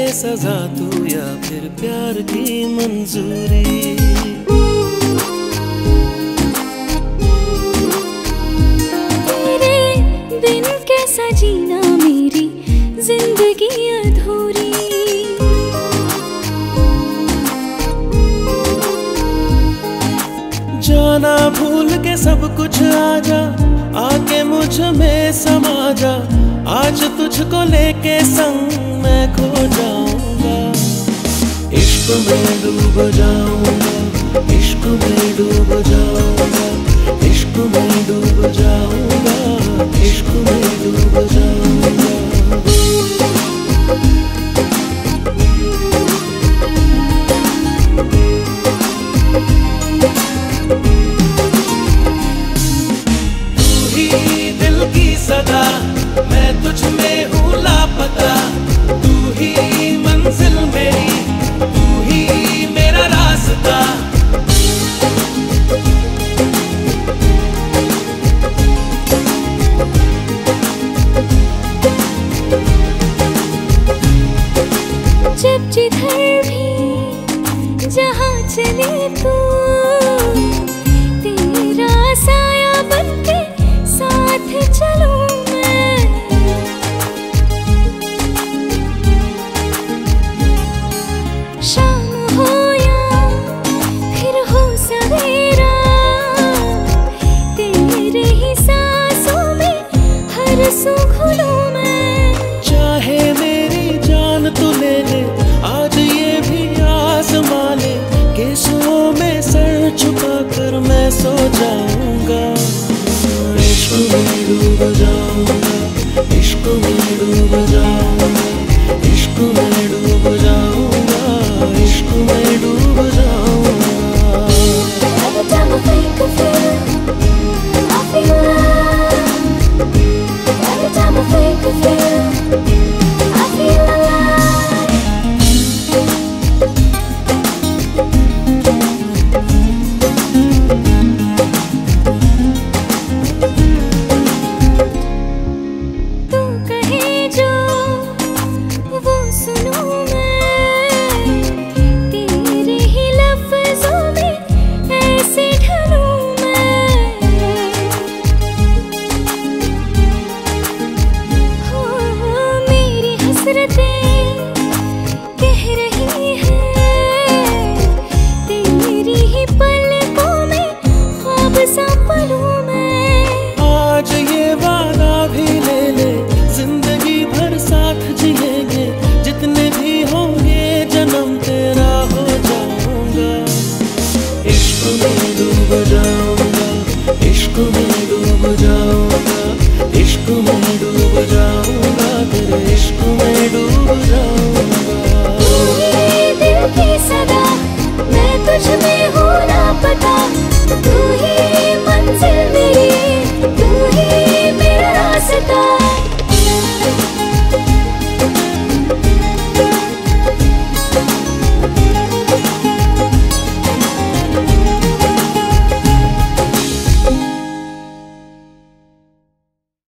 सजा तू या फिर प्यार की मंजूरी। तेरे बिन कैसा जीना मेरी जिंदगी अधूरी। जाना भूल के सब कुछ आजा, आके मुझ में समा जा। आज तुझको लेके संग मैं खो जाऊंगा, इश्क में डूब जाऊंगा, इश्क में डूब जाऊंगा, इश्क में डूब जाऊंगा, इश्क में डूब जाऊंगा। दिल की सदा मैं तुझ में हूँ लापता, तू ही मंजिल मेरी, तू ही मेरा रास्ता। जब जिधर भी जहाँ चले तू, तेरा साया बनके साथ चलूं मैं। शाम हो या फिर हो सवेरा, तेरे ही सांसों में हर सू घुलूं मैं। चाहे मेरी जान तू ले ले, आज ये भी आज़मा ले, केसों में सर छुपा कर मैं सो जाऊं।